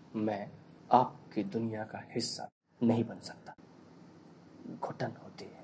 मैं आपकी दुनिया का हिस्सा नहीं बन सकता। घुटन होती है।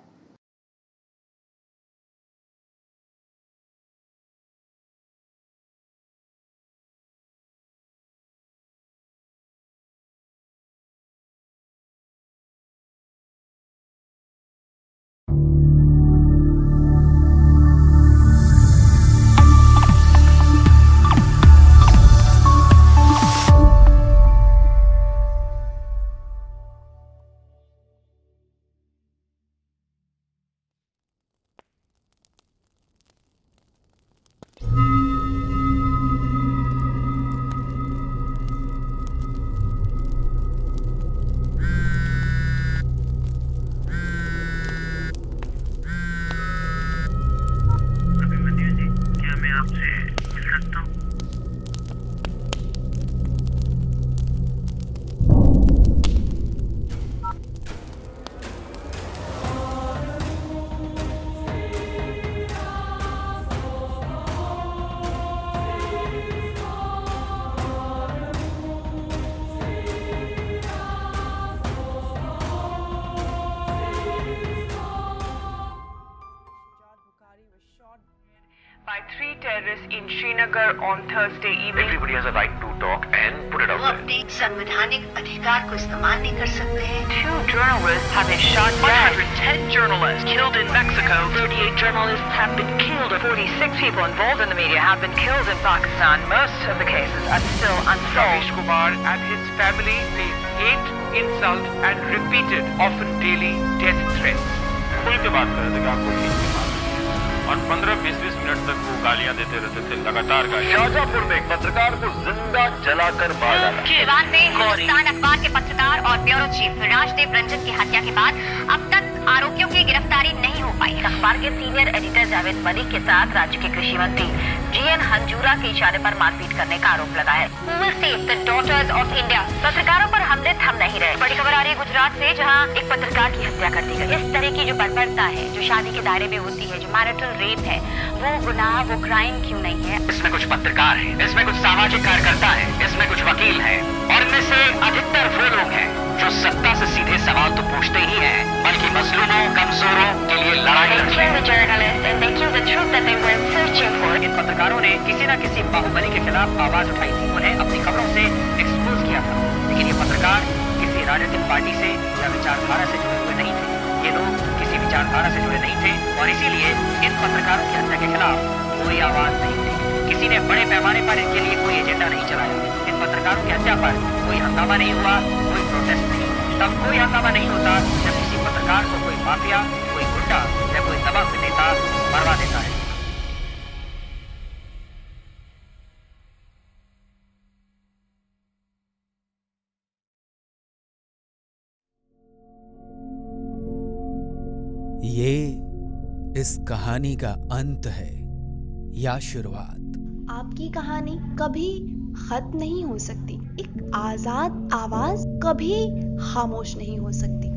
By 3 terrorists in Srinagar on Thursday evening. Everybody has a right to talk and put it out वो अपने संवैधानिक अधिकार को इस्तेमाल नहीं कर सकते हैं। 2 journalists have been shot down. 110 journalists killed in Mexico. 38 journalists have been killed. 46 people involved in the media have been killed in Pakistan. Most of the cases are still unsolved. Ramesh Kumar and his family face hate, insult and repeated, often daily death threats. खुल के बात कर रहे थे कि आपको ठीक से मार और 15-20 मिनट तक वो गालियां देते रहते थे लगातार। शाहजहांपुर में एक पत्रकार को जिंदा जलाकर मार डाला। विवाद में हिंदुस्तान अखबार के पत्रकार और ब्यूरो चीफ राजदेव रंजन की हत्या के बाद अब तक आरोपियों की गिरफ्तारी नहीं हो पाई। अखबार के सीनियर एडिटर जावेद मलिक के साथ राज्य के कृषि मंत्री जीएन हंजूरा के इशारे पर मारपीट करने का आरोप लगा है। डॉटर्स ऑफ इंडिया पत्रकारों पर हमले थम नहीं रहे। बड़ी खबर आ रही है गुजरात से, जहां एक पत्रकार की हत्या कर दी गई। इस तरह की जो बर्बरता है, जो शादी के दायरे में होती है, जो मैरिटल रेप है, वो गुनाह, वो क्राइम क्यों नहीं है? इसमें कुछ पत्रकार हैं, इसमें कुछ सामाजिक कार्यकर्ता हैं, इसमें कुछ वकील हैं और इनमें से अधिकतर वो लोग हैं जो सत्ता से सीधे सवाल तो पूछते ही हैं, बल्कि मजलूमों, कमजोरों के लिए लड़ाई लड़ते हैं। इन पत्रकारों ने किसी न किसी बाहुबली के खिलाफ आवाज उठाई थी, उन्हें अपनी खबरों से एक्सपोज किया था। लेकिन ये पत्रकार किसी राजनीतिक पार्टी से या विचारधारा से जुड़े हुए नहीं थे। ये लोग किसी विचारधारा से जुड़े नहीं थे और इसीलिए इन पत्रकारों की हत्या के खिलाफ कोई आवाज नहीं उठी। किसी ने बड़े पैमाने पर इनके लिए कोई एजेंडा नहीं चलाया। इन पत्रकारों की हत्या पर कोई हंगामा नहीं हुआ, कोई प्रोटेस्ट नहीं। तब कोई हंगामा नहीं होता जब किसी पत्रकार को कोई माफिया, कोई गुंडा या कोई दबंग नेता मरवा देता है। ये इस कहानी का अंत है या शुरुआत? आपकी कहानी कभी खत्म नहीं हो सकती। एक आजाद आवाज कभी खामोश नहीं हो सकती।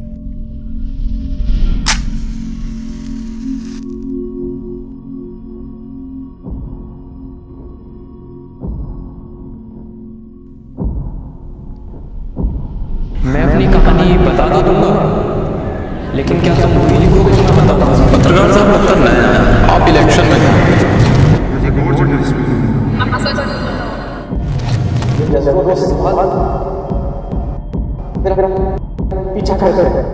मैं अपनी कहानी बता तो दूंगा, लेकिन क्या तुम वही लिखोगे जो मैं बताऊंगा? पत्रकार साहब मतलब मैं, आप इलेक्शन में हैं। पीछा कर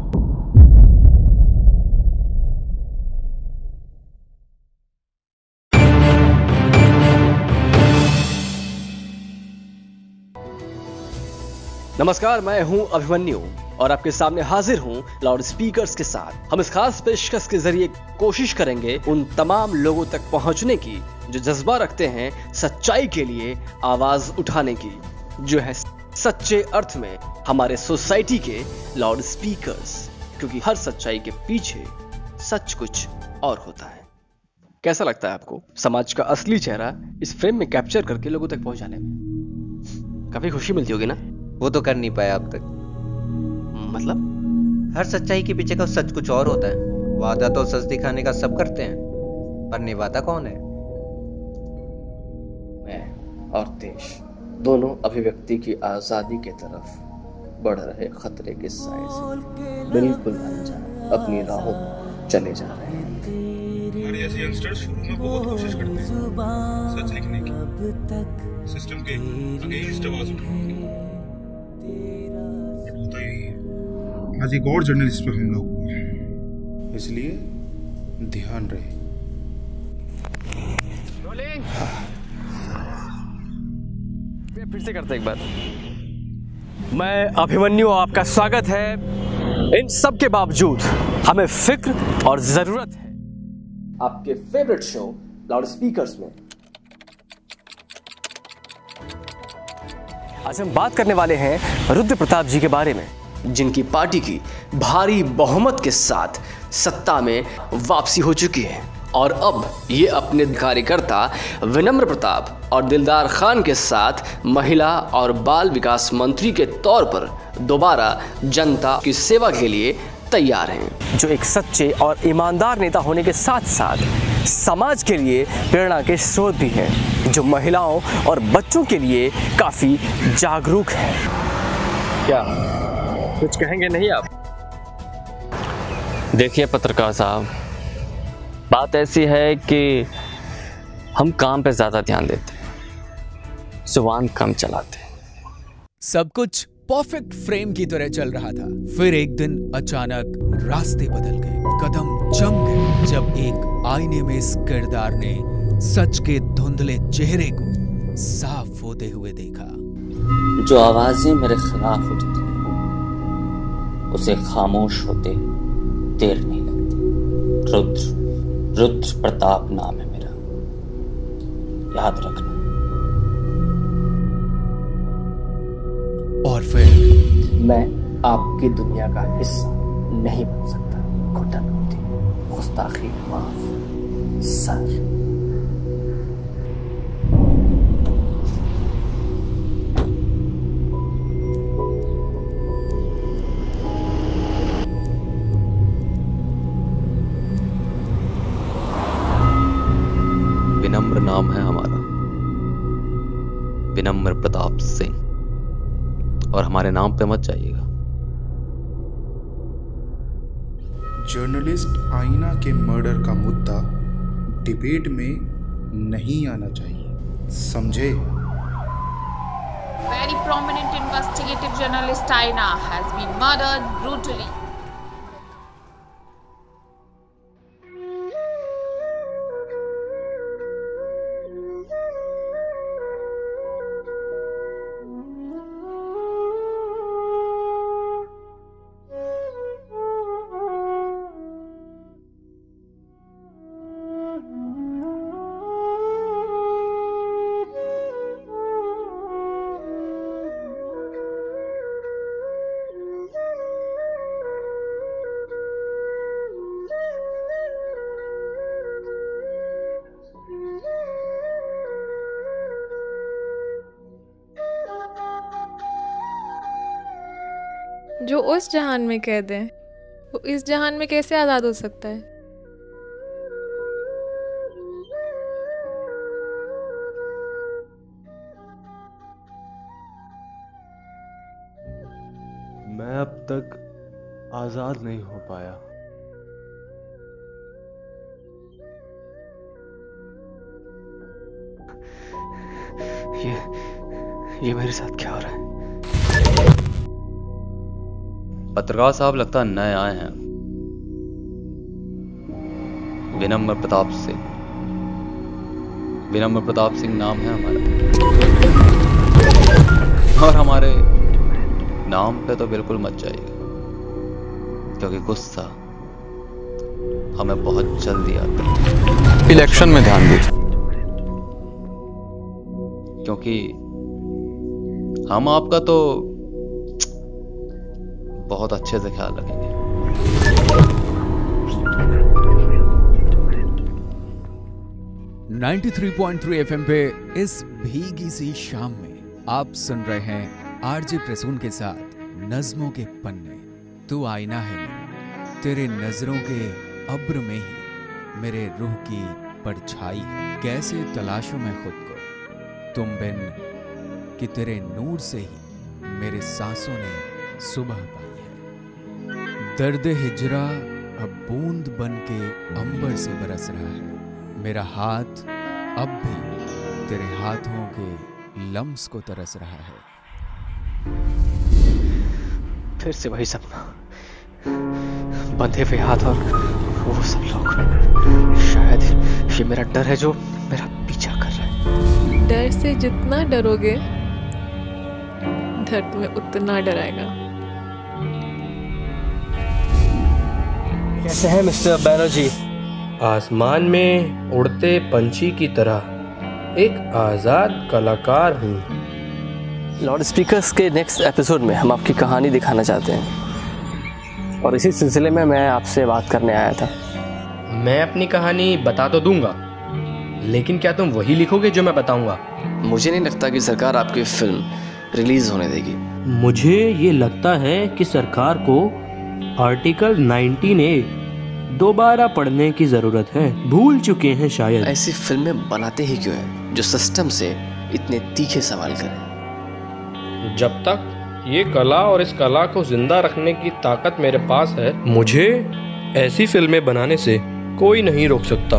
नमस्कार, मैं हूं अभिमन्यु और आपके सामने हाजिर हूं लाउड स्पीकर्स के साथ। हम इस खास पेशकश के जरिए कोशिश करेंगे उन तमाम लोगों तक पहुंचने की जो जज्बा रखते हैं सच्चाई के लिए आवाज उठाने की, जो है सच्चे अर्थ में हमारे सोसाइटी के लाउड स्पीकर्स, क्योंकि हर सच्चाई के पीछे सच कुछ और होता है। कैसा लगता है आपको समाज का असली चेहरा इस फ्रेम में कैप्चर करके लोगों तक पहुंचाने में? काफी खुशी मिलती होगी ना? वो तो कर नहीं पाया अब तक। मतलब हर सच्चाई के पीछे का सच कुछ और होता है। वादा तो सच दिखाने का सब करते हैं, पर निभाता कौन है? मैं और देश दोनों अभिव्यक्ति की आजादी की तरफ बढ़ रहे खतरे के साए से बिल्कुल अनजान अपनी राहों पर चले जा रहे हैं। हमारे ऐसे यंगस्टर्स शुरू में बहुत कोशिश करते हैं सच लिखने की, सिस्टम के अगेंस्ट आवाज उठाने की, बट होता यही है। आज एक और जर्नलिस्ट पे हमला हुआ, इसलिए ध्यान रहे। फिर से करते एक बार। मैं अभिमन्यु, आपका स्वागत है। इन सब के बावजूद हमें फिक्र और जरूरत है आपके फेवरेट शो लाउड स्पीकर्स में। आज हम बात करने वाले हैं रुद्र प्रताप जी के बारे में, जिनकी पार्टी की भारी बहुमत के साथ सत्ता में वापसी हो चुकी है और अब ये अपने कार्यकर्ता विनम्र प्रताप और दिलदार खान के साथ महिला और बाल विकास मंत्री के तौर पर दोबारा जनता की सेवा के लिए तैयार हैं, जो एक सच्चे और ईमानदार नेता होने के साथ साथ समाज के लिए प्रेरणा के स्रोत भी हैं, जो महिलाओं और बच्चों के लिए काफ़ी जागरूक है। क्या कुछ कहेंगे नहीं आप? देखिए पत्रकार साहब, बात ऐसी है कि हम काम पे ज़्यादा ध्यान देते हैं, जुबान कम चलाते हैं। सब कुछ परफेक्ट फ्रेम की तरह चल रहा था, फिर एक दिन अचानक रास्ते बदल गए, कदम जम गए, जब एक आईने में इस किरदार ने सच के धुंधले चेहरे को साफ होते हुए देखा। जो आवाजें मेरे खिलाफ उठती उसे खामोश होते देर नहीं लगती। रुद्र प्रताप नाम है मेरा, याद रखना। और फिर मैं आपकी दुनिया का हिस्सा नहीं बन सकता। घुटन होती, गुस्ताखी माफ, सर। विनम्र नाम है हमारा, विनम्र प्रताप सिंह, और हमारे नाम पे मत जाइएगा। जर्नलिस्ट आईना के मर्डर का मुद्दा डिबेट में नहीं आना चाहिए, समझे? Very prominent investigative journalist Aina has been murdered brutally. जो उस जहान में कैद है वो इस जहान में कैसे आज़ाद हो सकता है? मैं अब तक आज़ाद नहीं हो पाया। ये मेरे साथ क्या हो रहा है? पत्रकार साहब लगता है नए आए हैं। विनम्र प्रताप सिंह, विनम्र प्रताप सिंह नाम है हमारा, और हमारे नाम पे तो बिल्कुल मत जाइएगा, क्योंकि गुस्सा हमें बहुत जल्दी आता है। इलेक्शन में ध्यान दीजिए, क्योंकि हम आपका तो बहुत अच्छे से ख्याल रखेंगे। 93.3 FM पे इस भीगी सी शाम में आप सुन रहे हैं आरजे प्रसून के साथ नज़्मों के पन्ने। तू आईना है मेरा, तेरे नजरों के अब्र में ही मेरे रूह की परछाई है। कैसे तलाशूं मैं खुद को, तुम बिन कि तेरे नूर से ही मेरे सांसों ने सुबह पाई है। दर्द हिजरा अब बूंद बन के अंबर से बरस रहा है। मेरा हाथ अब भी तेरे हाथों के लम्स को तरस रहा है। फिर से वही सपना, बंधे हुए हाथ और वो सब लोग। शायद ये मेरा डर है जो मेरा पीछा कर रहा है। डर से जितना डरोगे दर्द में उतना डराएगा। कैसे हैं मिस्टर बैनर्जी? आसमान में उड़ते पंछी की तरह एक आजाद कलाकार हूँ। लाउड स्पीकर्स के नेक्स्ट एपिसोड में हम आपकी कहानी दिखाना चाहते हैं और इसी सिलसिले में मैं आपसे बात करने आया था। मैं अपनी कहानी बता तो दूंगा, लेकिन क्या तुम वही लिखोगे जो मैं बताऊंगा? मुझे नहीं लगता कि सरकार आपकी फिल्म रिलीज होने देगी। मुझे ये लगता है कि सरकार को आर्टिकल 19A दोबारा पढ़ने की जरूरत है। भूल चुके हैं शायद। ऐसी फिल्में बनाते ही क्यों हैं जो सिस्टम से इतने तीखे सवाल करें? जब तक ये कला और इस कला को जिंदा रखने की ताकत मेरे पास है, मुझे ऐसी फिल्में बनाने से कोई नहीं रोक सकता।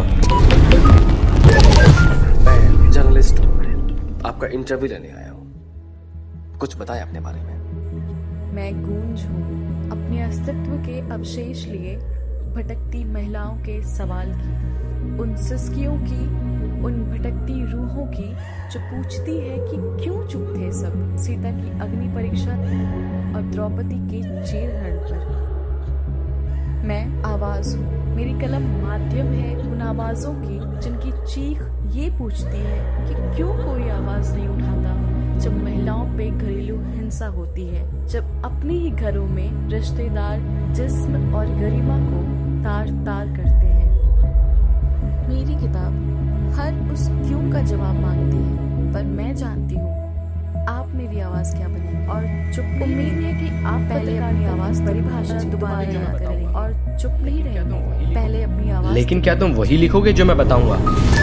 मैं जर्नलिस्ट हूँ, आपका इंटरव्यू लेने आया हूँ। कुछ बताएं अपने बारे में। मैं गूंज हूँ, अपने अस्तित्व के अवशेष लिए भटकती महिलाओं के सवाल की, उन सिसकियों की, उन भटकती रूहों की जो पूछती है कि क्यों चुप थे सब सीता की अग्नि परीक्षा और द्रौपदी के चीरहरण पर। मैं आवाज हूँ, मेरी कलम माध्यम है उन आवाजों की जिनकी चीख ये पूछती है कि क्यों कोई आवाज नहीं उठाता जब महिलाओं पे घरेलू हिंसा होती है, जब अपने ही घरों में रिश्तेदार जिस्म और गरिमा को तार तार करते हैं। मेरी किताब हर उस क्यों का जवाब मांगती है, पर मैं जानती हूँ आप मेरी आवाज क्या बनेगी। और चुप नहीं है कि आप पहले अपनी आवाज परिभाषा दोबारा याद करें और चुप नहीं रहेंगे, पहले अपनी आवाज। लेकिन क्या तुम वही लिखोगे जो मैं बताऊंगा?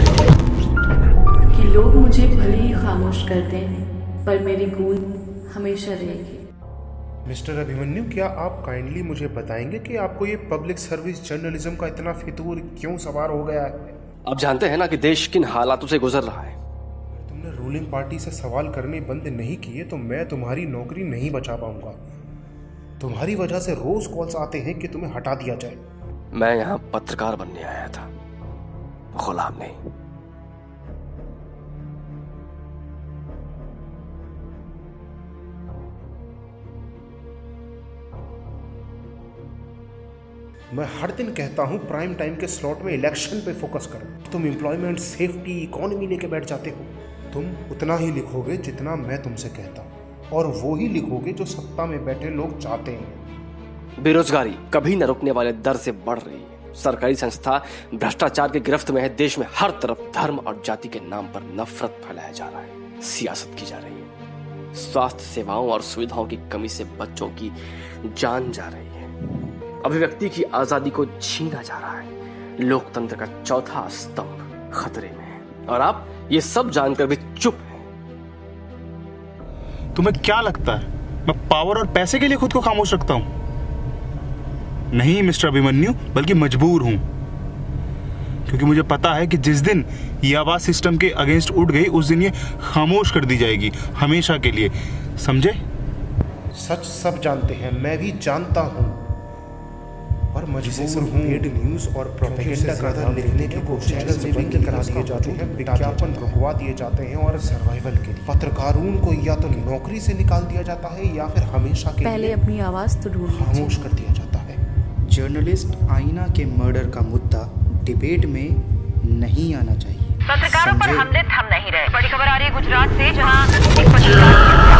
कि लोग मुझे भले ही खामोश कर दें, पर मेरी गूंज हमेशा रहेगी। मिस्टर अभिमन्यु, क्या आप काइंडली मुझे बताएंगे कि आपको ये पब्लिक सर्विस जर्नलिज्म का इतना फितूर क्यों सवार हो गया है? आप जानते हैं ना कि देश किन हालातों से गुजर रहा है। तुमने रूलिंग पार्टी से सवाल करने बंद नहीं किए तो मैं तुम्हारी नौकरी नहीं बचा पाऊंगा। तुम्हारी वजह से रोज कॉल्स आते हैं कि तुम्हें हटा दिया जाए। मैं यहाँ पत्रकार बनने आया था, गुलाम नहीं। मैं हर दिन कहता हूँ प्राइम टाइम के स्लॉट में इलेक्शन पे फोकस करो। तुम एम्प्लॉयमेंट, सेफ्टी, इकोनॉमी लेके बैठ जाते हो। तुम उतना ही लिखोगे जितना मैं तुमसे कहता हूँ, और वो ही लिखोगे जो सत्ता में बैठे लोग चाहते हैं। बेरोजगारी कभी न रुकने वाले दर से बढ़ रही है। सरकारी संस्था भ्रष्टाचार की गिरफ्त में है। देश में हर तरफ धर्म और जाति के नाम पर नफरत फैलाया जा रहा है, सियासत की जा रही है। स्वास्थ्य सेवाओं और सुविधाओं की कमी से बच्चों की जान जा रही है। अभिव्यक्ति की आजादी को छीना जा रहा है। लोकतंत्र का चौथा स्तंभ खतरे में है, और आप ये सब जानकर भी चुप हैं। तुम्हें क्या लगता है मैं पावर और पैसे के लिए खुद को खामोश रखता हूं? नहीं मिस्टर अभिमन्यु, बल्कि मजबूर हूं, क्योंकि मुझे पता है कि जिस दिन ये आवाज सिस्टम के अगेंस्ट उठ गई, उस दिन ये खामोश कर दी जाएगी, हमेशा के लिए। समझे? सच सब जानते हैं, मैं भी जानता हूं, और मजबूर हूं। पेड न्यूज और प्रोपेगेंडा ज्यादा लिखने की कोशिश बंद करा दिए जाते हैं, विज्ञापन रुकवा दिए जाते हैं, और सर्वाइवल के लिए पत्रकारों को या तो नौकरी से निकाल दिया जाता है या फिर हमेशा के पहले अपनी आवाज तो ढूंढ खामोश कर दिया जाता है। जर्नलिस्ट आईना के मर्डर का मुद्दा डिबेट में नहीं आना चाहिए। पत्रकारों पर हमले थम नहीं रहे। बड़ी खबर आ रही है गुजरात से, जहां एक पत्रकार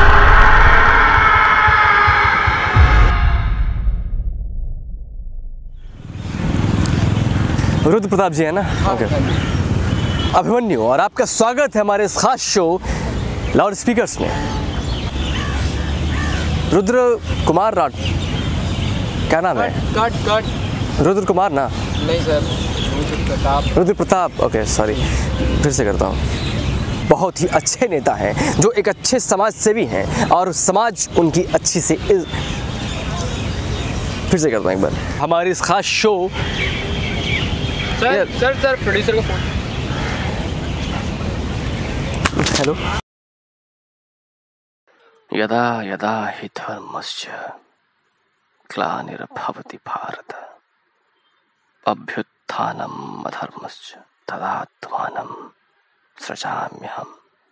रुद्र प्रताप जी है ना? ओके। अभिमन्यु, और आपका स्वागत है हमारे इस खास शो लाउड स्पीकर्स में। रुद्र कुमार राठ, क्या नाम है? कट रुद्र कुमार ना? नहीं sir, Rudra Pratap. Rudra Pratap, okay sorry, फिर से करता हूँ। बहुत ही अच्छे नेता हैं, जो एक अच्छे समाज सेवी हैं और समाज उनकी अच्छी से फिर से करता हूं एक बार हमारी इस खास शो। सर प्रोड्यूसर का फोन। हेलो। यदा यदा हि धर्मस्य ग्लानिर्भवति भारत अभ्युत्थानम् अधर्मस्य तदात्मानं सृजाम्यहम्।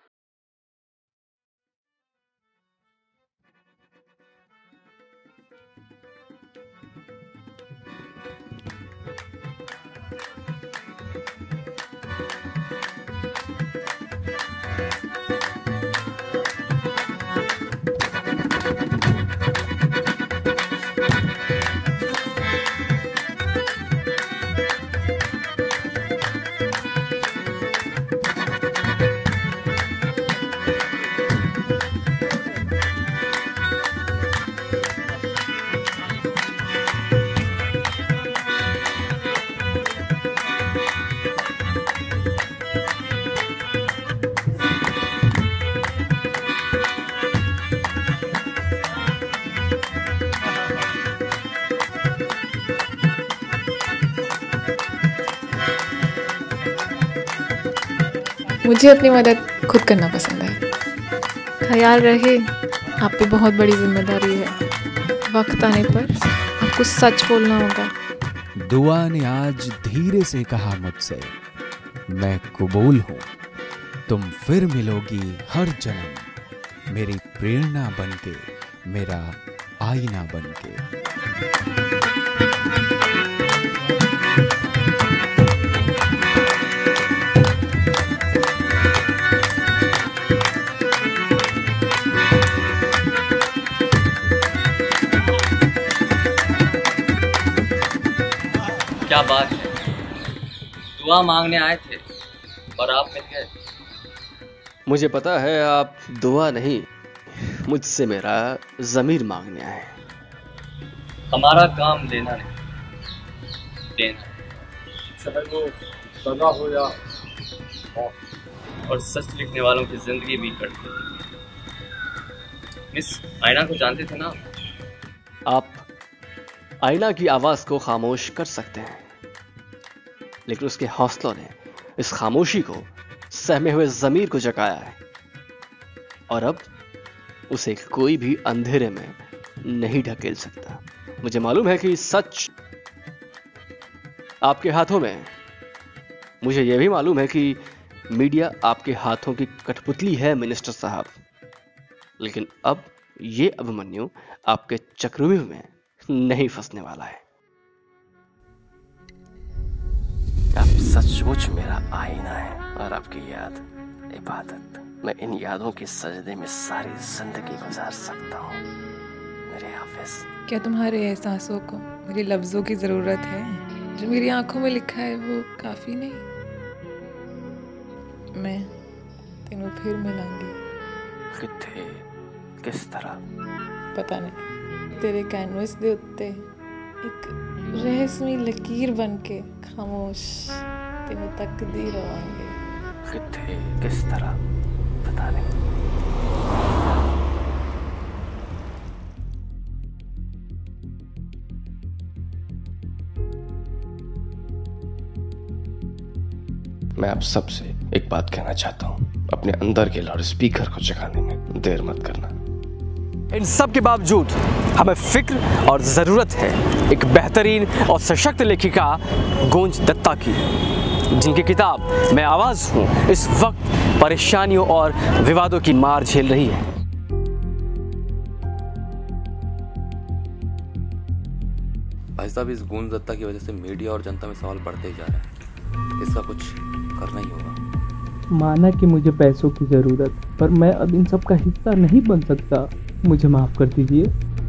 मुझे अपनी मदद खुद करना पसंद है। ख्याल रहे, आप पे बहुत बड़ी जिम्मेदारी है। वक्त आने पर आपको सच बोलना होगा। दुआ ने आज धीरे से कहा मुझसे, मैं कबूल हूँ। तुम फिर मिलोगी हर जन्म, मेरी प्रेरणा बनके, मेरा आईना बनके। क्या बात है, दुआ मांगने आए थे और आप मिल गए। मुझे पता है आप दुआ नहीं, मुझसे मेरा ज़मीर मांगने आए। हमारा काम लेना नहीं, देना। चाहे वो सदा हो या और सच लिखने वालों की जिंदगी भी कटती है। मिस आईना को जानते थे ना? आप आईना की आवाज को खामोश कर सकते हैं, लेकिन उसके हौसलों ने इस खामोशी को सहमे हुए ज़मीर को जगाया है और अब उसे कोई भी अंधेरे में नहीं ढकेल सकता। मुझे मालूम है कि सच आपके हाथों में है। मुझे यह भी मालूम है कि मीडिया आपके हाथों की कठपुतली है मिनिस्टर साहब, लेकिन अब ये अभिमन्यु आपके चक्रव्यूह में नहीं फंसने वाला है। आप सचमुच मेरा आईना है और आपकी याद इबादत। मैं इन यादों के सजदे में सारी जिंदगी गुजार सकता हूँ मेरे हाफिज। क्या तुम्हारे एहसासों को मेरे लफ्जों की जरूरत है? जो मेरी आंखों में लिखा है वो काफी नहीं? मैं तेनों फिर मिलांगी। किथे, किस तरह? पता नहीं। तेरे कैनवस दे उत्ते एक रहस्यमयी लकीर बनके खामोश तेनों तकदी रवांगे। किथे, किस तरह? पता नहीं। मैं आप सबसे एक बात कहना चाहता हूँ, अपने अंदर के लाउड स्पीकर को जगाने में देर मत करना। इन सब के बावजूद हमें फिक्र और ज़रूरत है एक बेहतरीन और सशक्त लेखिका गोंज दत्ता की, जिनकी किताब मैं आवाज़ हूँ इस वक्त परेशानियों और विवादों की मार झेल रही है। भाई साहब, इस गोंज दत्ता की वजह से मीडिया और जनता में सवाल बढ़ते ही जा रहे हैं। इसका कुछ करना ही होगा। माना कि मुझे पैसों की ज़रूरत, पर मैं अब इन सब का हिस्सा नहीं बन सकता। मुझे माफ़ कर दीजिए।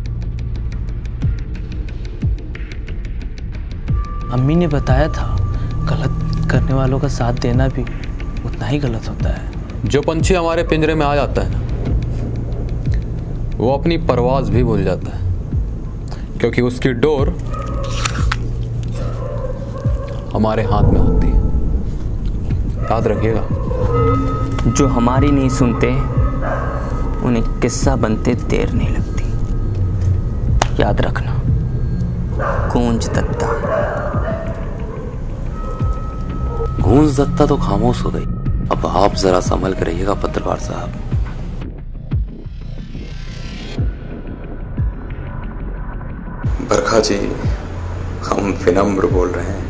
अम्मी ने बताया था गलत करने वालों का साथ देना भी उतना ही गलत होता है। जो पंछी हमारे पिंजरे में आ जाता है ना, वो अपनी परवाज़ भी भूल जाता है, क्योंकि उसकी डोर हमारे हाथ में होती है। याद रखिएगा। जो हमारी नहीं सुनते उन्हें किस्सा बनते देर नहीं लगती। याद रखना, गूंज दत्ता। गूंज दत्ता तो खामोश हो गई। अब आप जरा संभल कर रहिएगा पत्रकार साहब। बरखा जी, हम विनम्र बोल रहे हैं।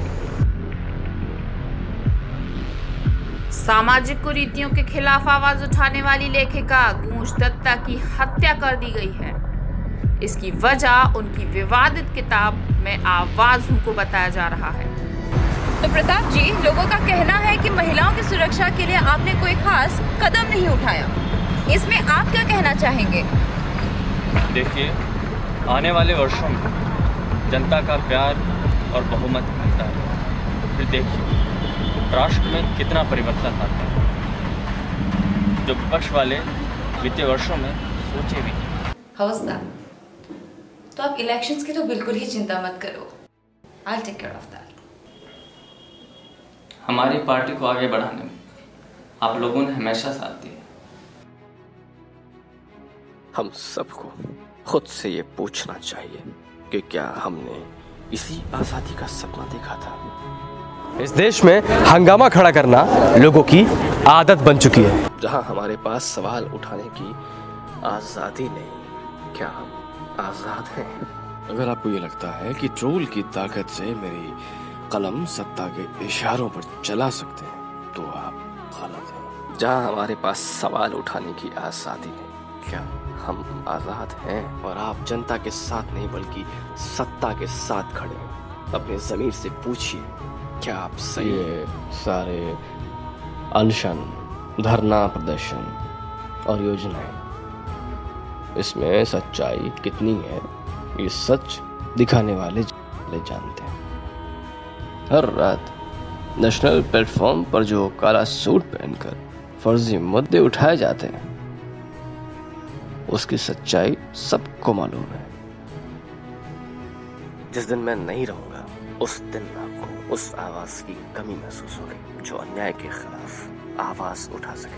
सामाजिक कुरीतियों के खिलाफ आवाज उठाने वाली लेखिका गूंज दत्ता की हत्या कर दी गई है। इसकी वजह उनकी विवादित किताब में आवाज को बताया जा रहा है। तो प्रताप जी, लोगों का कहना है कि महिलाओं की सुरक्षा के लिए आपने कोई खास कदम नहीं उठाया। इसमें आप क्या कहना चाहेंगे? देखिए, आने वाले वर्षों में जनता का प्यार और बहुमत मिलता है। फिर देखिए राष्ट्र में कितना परिवर्तन आता है, जो विपक्ष वाले बीते वर्षों में सोचे भी नहीं। हवसदार, तो आप इलेक्शंस की तो बिल्कुल ही चिंता मत करो। I'll take care of that. हमारी पार्टी को आगे बढ़ाने में आप लोगों ने हमेशा साथ दिया। हम सबको खुद से ये पूछना चाहिए कि क्या हमने इसी आजादी का सपना देखा था? इस देश में हंगामा खड़ा करना लोगों की आदत बन चुकी है। जहां हमारे पास सवाल उठाने की आजादी नहीं, क्या हम आजाद हैं? अगर आपको ये लगता है कि ट्रोल की ताकत से मेरी कलम सत्ता के इशारों पर चला सकते हैं, तो आप गलत हैं। जहां हमारे पास सवाल उठाने की आजादी नहीं, क्या हम आजाद हैं? और आप जनता के साथ नहीं बल्कि सत्ता के साथ खड़े हैं। अपने ज़मीर से पूछिए, क्या आप सही? ये सारे अनशन, धरना प्रदर्शन और योजनाएं, इसमें सच्चाई कितनी है ये सच दिखाने वाले जानते हैं। हर रात नेशनल प्लेटफॉर्म पर जो काला सूट पहनकर फर्जी मुद्दे उठाए जाते हैं, उसकी सच्चाई सबको मालूम है। जिस दिन मैं नहीं रहूंगा, उस दिन आपको उस आवाज की कमी महसूस होगी जो अन्याय के खिलाफ आवाज उठा सके।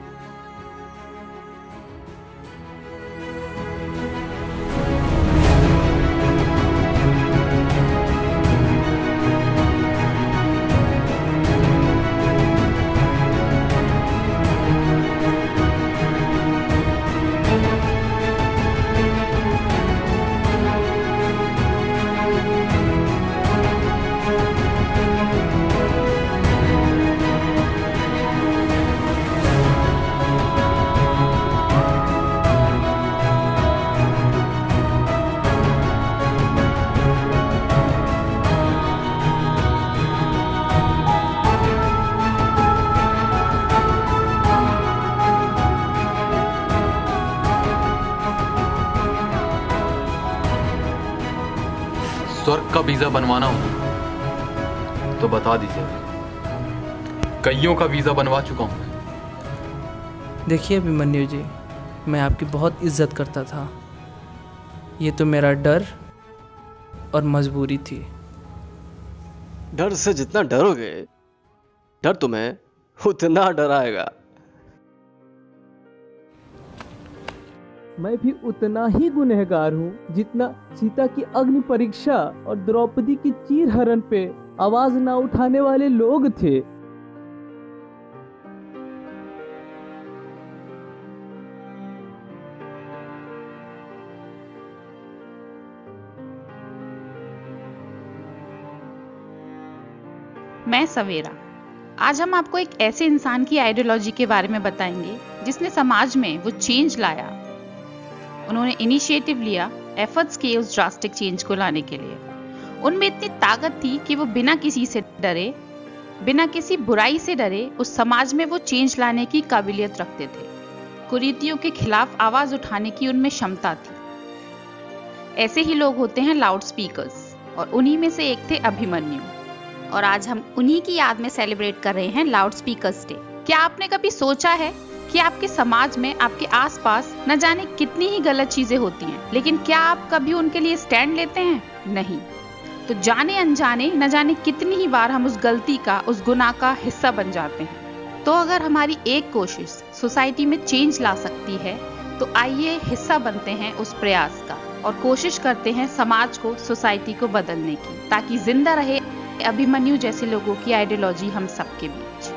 स्वर्ग का वीजा बनवाना हो तो बता दीजिए, कईयों का वीजा बनवा चुका हूं। देखिए अभिमन्यु जी, मैं आपकी बहुत इज्जत करता था। ये तो मेरा डर और मजबूरी थी। डर से जितना डरोगे, डर तुम्हें उतना डराएगा। मैं भी उतना ही गुनहगार हूँ जितना सीता की अग्नि परीक्षा और द्रौपदी की चीर हरण पे आवाज ना उठाने वाले लोग थे। मैं सवेरा। आज हम आपको एक ऐसे इंसान की आइडियोलॉजी के बारे में बताएंगे जिसने समाज में वो चेंज लाया। उन्होंने इनिशिएटिव लिया एफर्ट्स किए उस ड्रास्टिक चेंज को लाने के लिए। उनमें इतनी ताकत थी कि वो बिना किसी से डरे, बिना किसी बुराई से डरे उस समाज में वो चेंज लाने की काबिलियत रखते थे। कुरीतियों के खिलाफ आवाज उठाने की उनमें क्षमता थी। ऐसे ही लोग होते हैं लाउड स्पीकर्स, और उन्हीं में से एक थे अभिमन्यु। और आज हम उन्हीं की याद में सेलिब्रेट कर रहे हैं लाउड स्पीकर्स डे। क्या आपने कभी सोचा है कि आपके समाज में, आपके आसपास न जाने कितनी ही गलत चीजें होती हैं, लेकिन क्या आप कभी उनके लिए स्टैंड लेते हैं? नहीं। तो जाने अनजाने न जाने कितनी ही बार हम उस गलती का, उस गुनाह का हिस्सा बन जाते हैं। तो अगर हमारी एक कोशिश सोसाइटी में चेंज ला सकती है तो आइए हिस्सा बनते हैं उस प्रयास का और कोशिश करते हैं समाज को, सोसाइटी को बदलने की, ताकि जिंदा रहे अभिमन्यु जैसे लोगों की आइडियोलॉजी हम सबके बीच।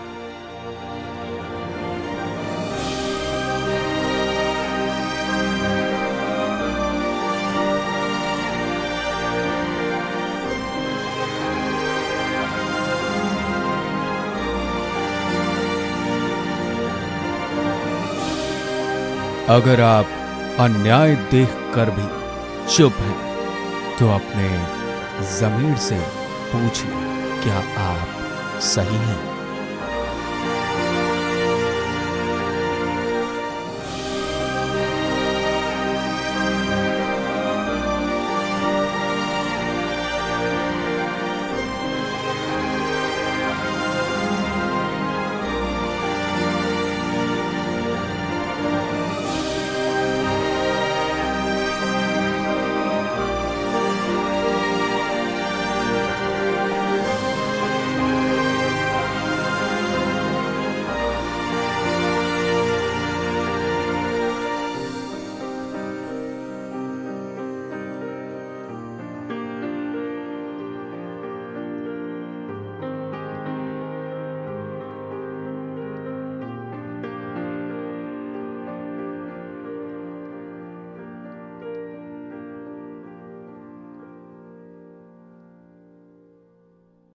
अगर आप अन्याय देखकर भी चुप हैं तो अपने ज़मीर से पूछिए, क्या आप सही हैं?